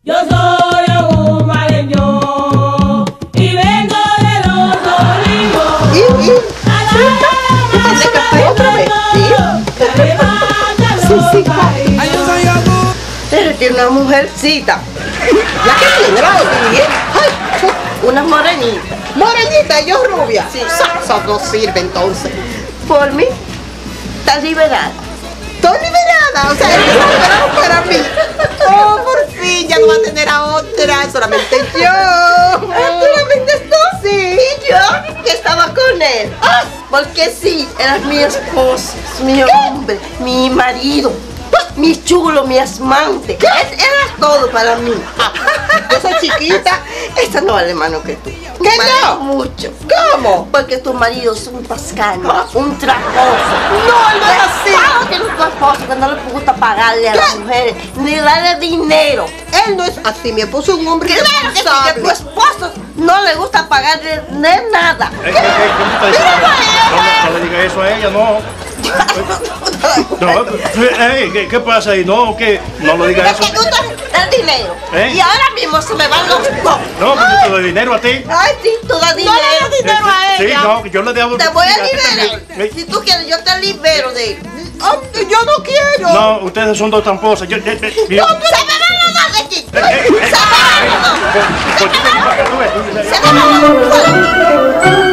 Yo soy un maleño y vengo de los olivos. ¿Tú tienes café otra vez? Sí. Pero tiene una mujercita. ¿La que tiene la otra? Ay, una morenita. ¿Morenita? ¿Yo rubia? Sí. Eso no sirve entonces. Por mí, está liberada. ¿Estoy liberada? O sea, eres liberada para mí. Oh, por fin, ya no va a tener a otra, solamente yo. ¿Solamente tú? Sí. ¿Y yo? Que estaba con él. Ah, porque sí, eras mi esposo, mi hombre, mi marido, mi chulo, mi amante. Eras todo para mí. Esa chiquita, esta no vale menos que tú. ¿Qué no? Mucho. ¿Cómo? Porque tu marido es un tascano, un tramposo. No, él no es así. Claro que no es tu esposo, que no le gusta pagarle a las mujeres, ni darle dinero. Él no es así, mi esposo es un hombre responsable. Claro que sí, que tu esposo no le gusta pagarle nada. No le diga eso a ella, no. No, ¿qué pasa ahí? No, que no le digas eso. Es que tú das dinero. Y ahora mismo se me van los dos. No, pero yo te doy dinero a ti. Ay, sí, tú das dinero. No le das dinero a ella. Sí, no, yo le debo. Te voy a liberar. Si tú quieres, yo te libero de él. Yo no quiero. No, ustedes son dos tramposas. No, tú se me van los dos de aquí. Se me van los dos. Se me van los dos.